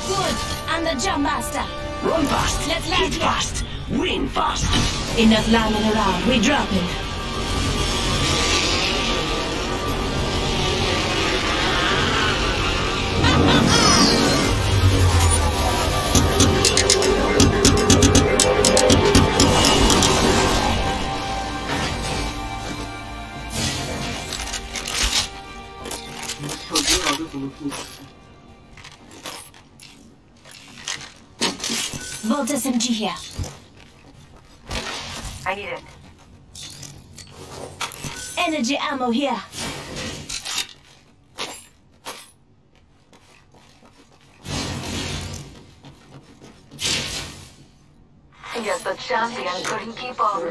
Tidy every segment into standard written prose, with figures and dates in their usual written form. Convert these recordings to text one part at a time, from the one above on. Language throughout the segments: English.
Good. I'm the jump master. Run fast, Let's land hit here. fast, win fast. Enough lambing around. We dropping. Volt SMG here. I need it. Energy ammo here. Yes, the champion couldn't keep up.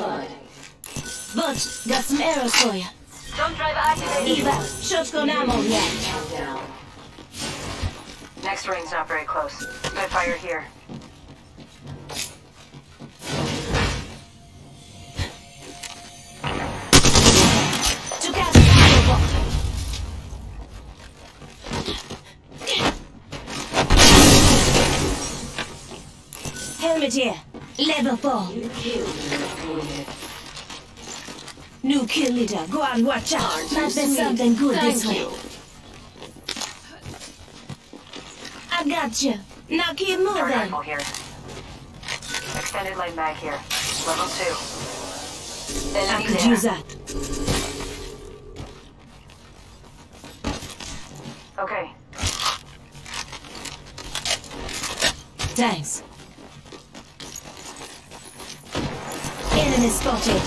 Volt, got some arrows for you. Jump drive activated. Eva, shotgun ammo here. Next ring's not very close. Good fire here. Took out the ammo box. Helmet here. Level 4. New kill leader. Go on, watch out. Might be something good this way. I got you. Now keep Third moving. rifle here. Extended light mag here. Level 2. I Enemy could there. use that. Okay. Thanks. Enemy spotted.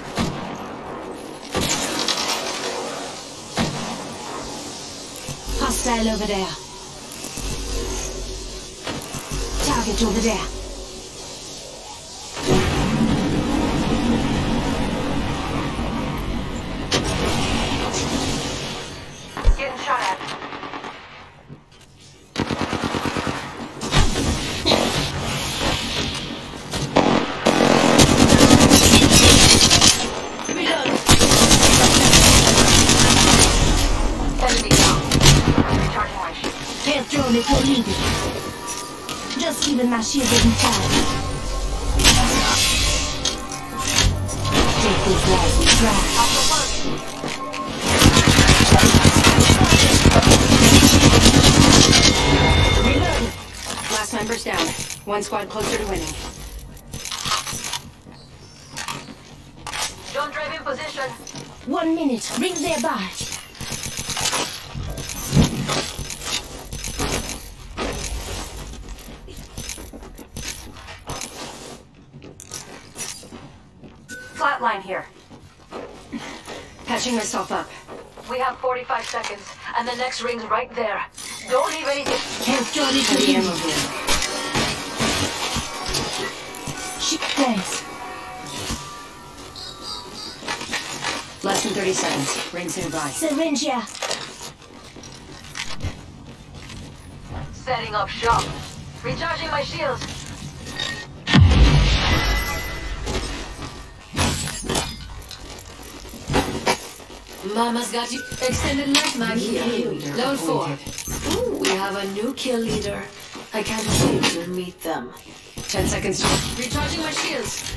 Hostile over there. Target over there. Getting shot at. Reload. Enemy down. Recharging my shield. Can't throw me for leaving. Just keeping my shield in time. Take this guys and try. Off the mark. Reload. Last member's down. One squad closer to winning. Jump drive in position. 1 minute. Rings nearby. Flatline here. Patching myself up. We have 45 seconds, and the next ring's right there. Don't leave anything. Can't throw me for Heavy ammo leaving. here. Shit, thanks. Less than 30 seconds. Rings nearby. Syringe here. Setting up shop. Recharging my shields. Mama's got you. Extended light mag here. Level 4. Ooh, we have a new kill leader. I can't wait to meet them. 10 seconds. Recharging my shields.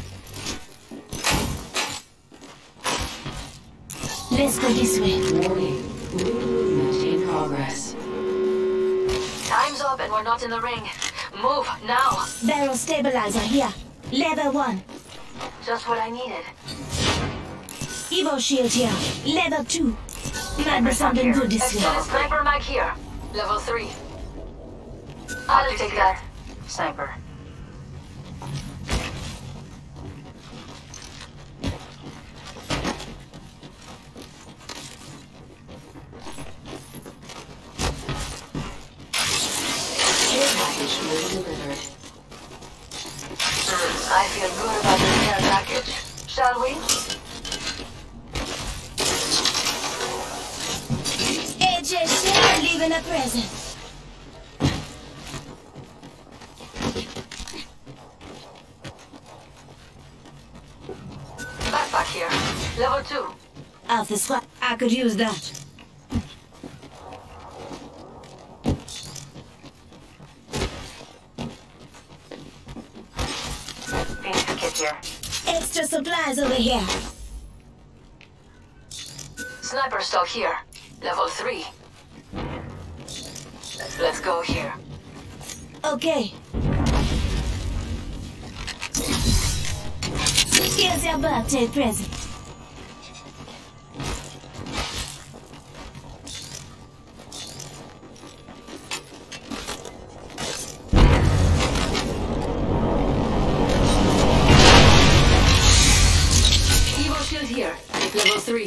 Let's go this way. Warning. Match in progress. Time's up and we're not in the ring. Move, now. Barrel stabilizer here. Level 1. Just what I needed. Evo shield here. Level 2. Might be something good this way. Extended sniper mag here. Level 3. I'll take that. Sniper. Care package delivered. I feel good about this care package. Shall we? AJ Shea leaving a present. Backpack here. Level 2. Off the squad. I could use that. Optic here. Extra supplies over here. Sniper stock here. Level 3. Let's go here. Okay. Here's your birthday present. Evo shield here. Level 3.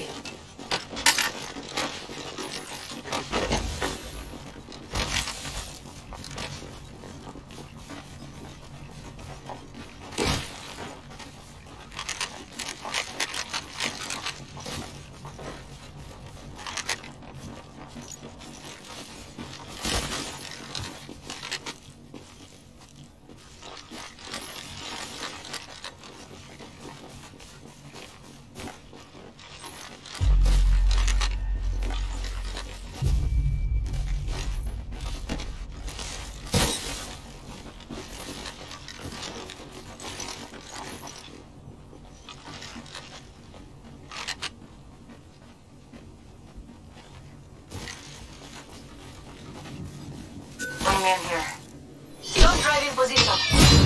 Wingman here. Don't drive in position.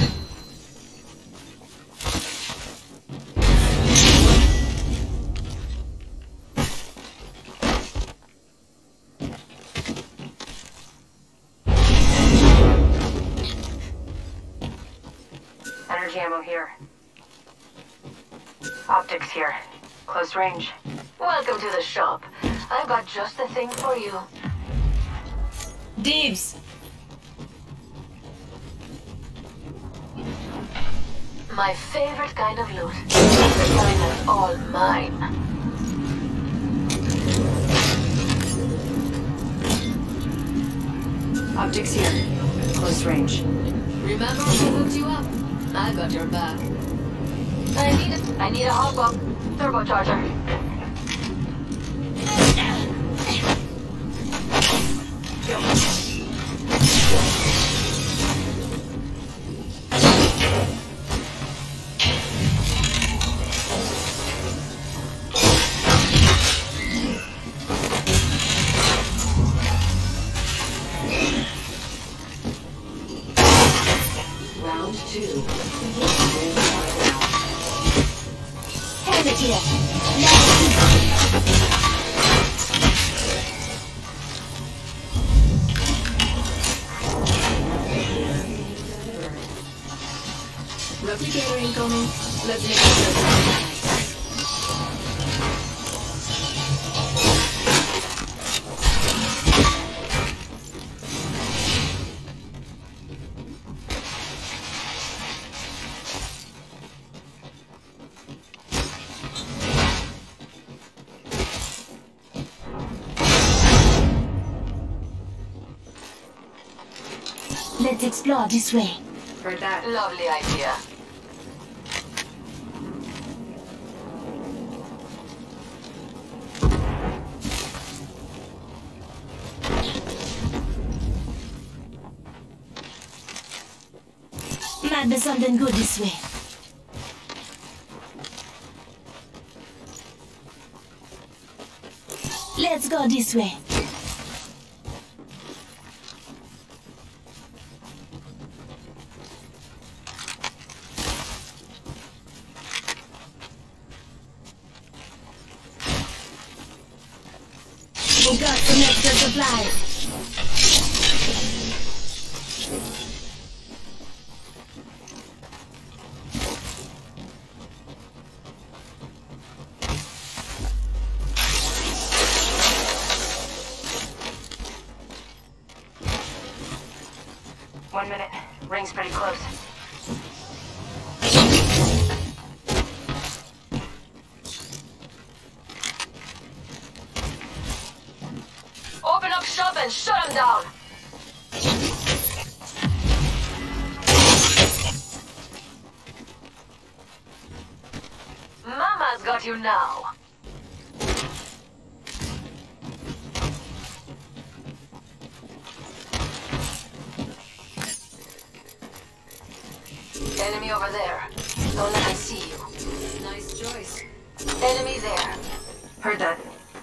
Energy ammo here. Optics here. Close range. Welcome to the shop. I've got just the thing for you. Dibs. My favorite kind of loot. The kind that's all mine. Optics here. Close range. Remember who hooked you up? I got your back. I need a hop up. Turbocharger. Round 2. Have it here. Replicator incoming. Let's make it. Let's explore this way. Heard that. Lovely idea. Might be something good this way. Let's go this way. We got some extra supplies. One minute. Ring's pretty close. Open up shop and shut him down. Mama's got you now. Enemy over there. Don't let me see you. Nice choice. Enemy there. Heard that.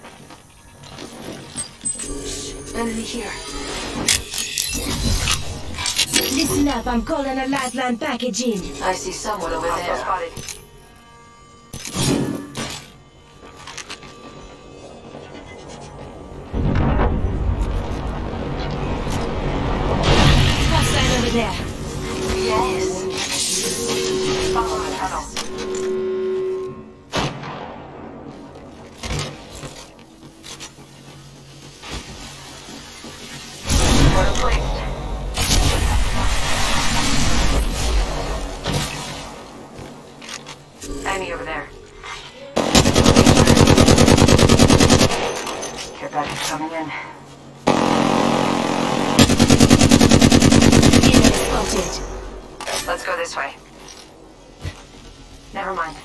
Enemy here. Listen up, I'm calling a lifeline package in. I see someone over there. Spotted. Hostile over there. Yes. Follow the tunnel. Order placed. Enemy over there. Care package coming in. Enemy spotted. Let's go this way. Never mind.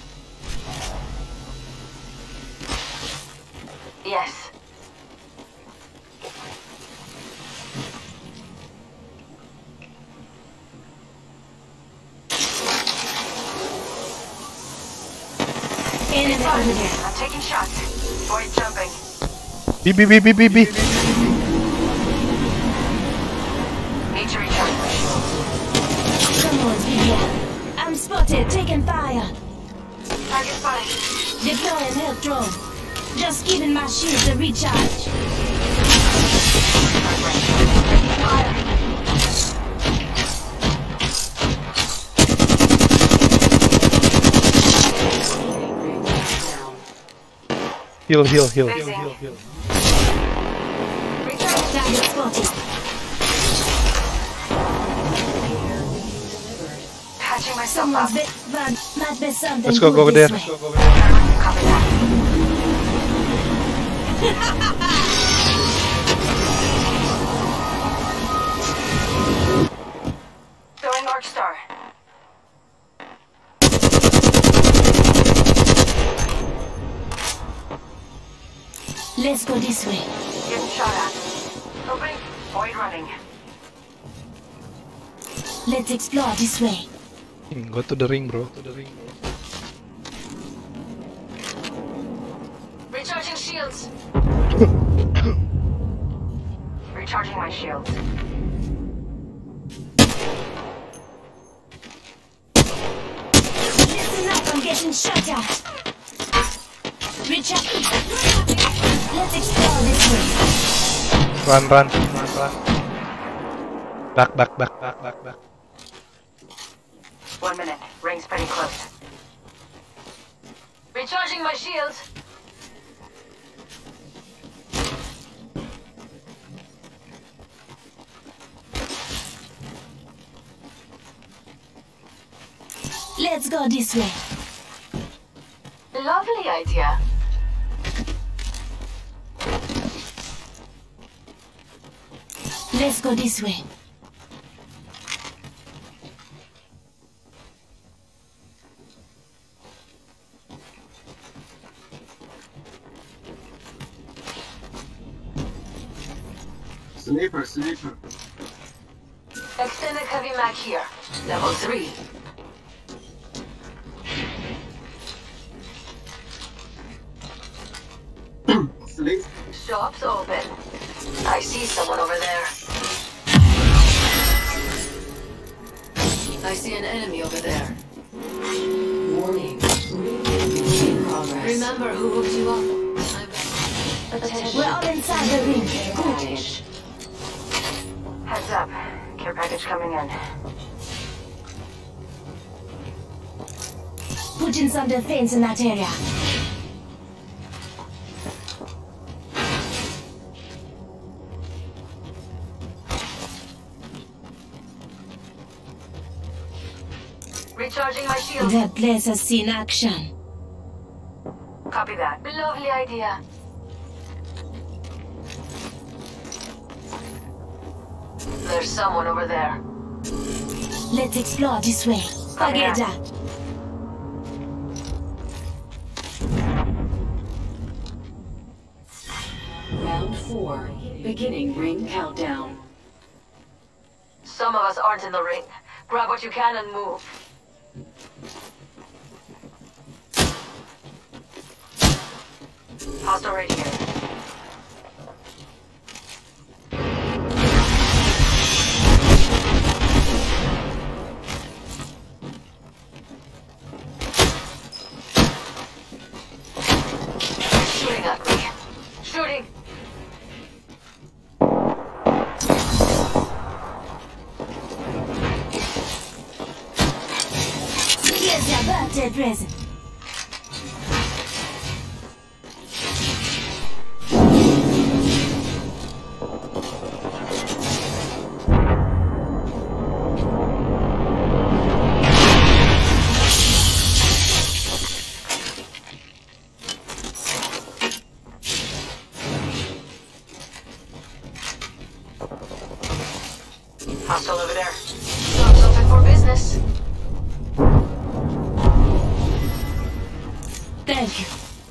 Yes. Enemy over there. I'm taking shots. Void jumping. B, B, B, B, B, B. Need to recharge my shield. Come on, Vivian. I'm spotted, taking fire. Target spotted. Deploying health drone. Just giving my shield a recharge. Fire. Heal, heal, heal. Facing. Heal. Recharge. Target spotted. Patching myself Someone's up. might be something Let's go good over there. this way. Copy that. Throwing Arc Star. Let's go this way. Getting shot at. Opening. Void running. Let's explore this way. Go to the ring, bro. Recharging shields. Recharging my shields. Listen up, I'm getting shot at. Recharge. Let's explore this way. Run. Back. 1 minute. Ring's pretty close. Recharging my shields. Let's go this way. Lovely idea. Let's go this way. Sniper. Extended heavy mag here. Level 3. Sleep. Shop's open. I see someone over there. I see an enemy over there. Warning. In progress. Remember who hooked you up? We're all inside the ring. Good. Heads up. Care package coming in. Putting some defense in that area. Recharging my shield. That place has seen action. Copy that. Lovely idea. There's someone over there. Let's explore this way. Forget that. Round 4. Beginning ring countdown. Some of us aren't in the ring. Grab what you can and move. Hostile right here. Shooting at me. Shooting. Here's your birthday present. Hostile over there. Got something for business. Thank you.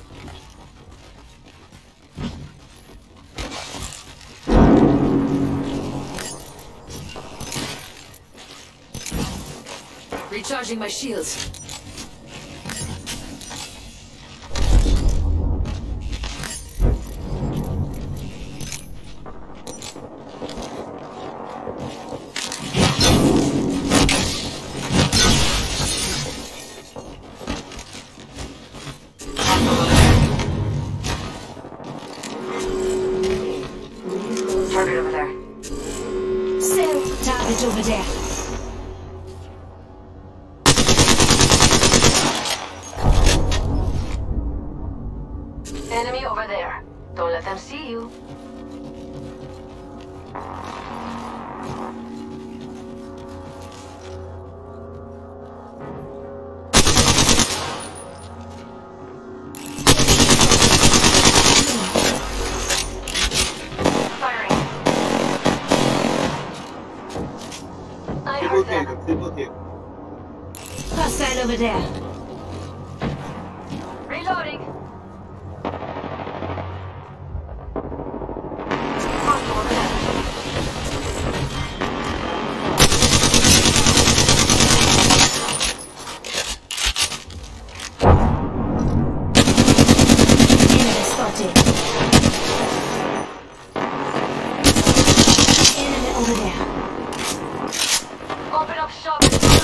Recharging my shields. Target over there. So, target over there. Enemy over there. Don't let them see you. Firing. I Triple heard kill, them. triple kill. Hostile over there. Reloading. Hostile over there. Enemy spotted. Enemy over there. Open up shop.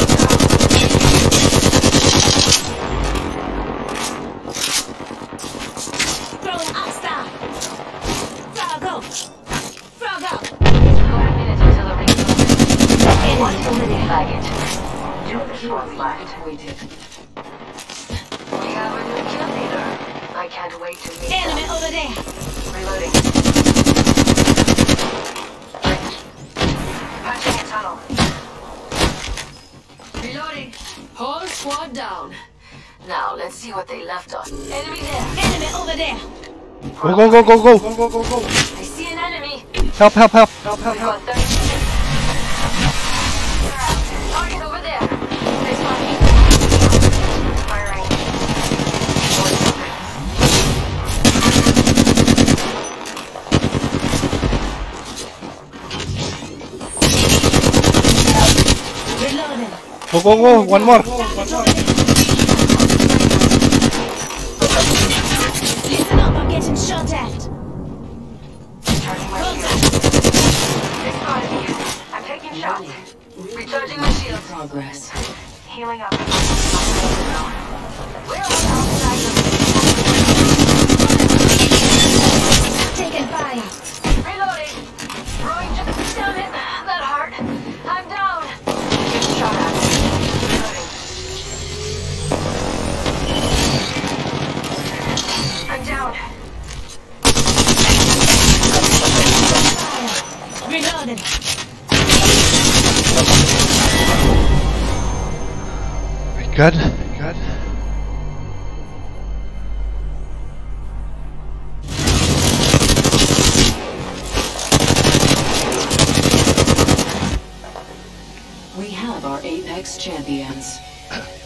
Throwing hostile. Frog out. Frog out. Got a minute until the ring closes. Enemy over there. Flag it. 2 squads left. Waited. We have a new kill leader. I can't wait to meet Enemy them. over there. Reloading. Patching a tunnel. Reloading. Whole squad down. Now let's see what they left us. Enemy there. Enemy over there. Go, go, go, go, go. I see an enemy. Help, help, help. We've got 30 seconds. Target over there. This one. Firing. Reloading. Go, go, go. One more. Listen up, I'm getting shot at. Charging my shield. They spotted me. I'm taking shots. Recharging my shield. Progress. Healing up. We're outside Taking fire. Reloading. Throwing just down it. That hard. I'm down. Getting shot at. Reloading. I'm down. Reloading. God, God. We have our Apex champions.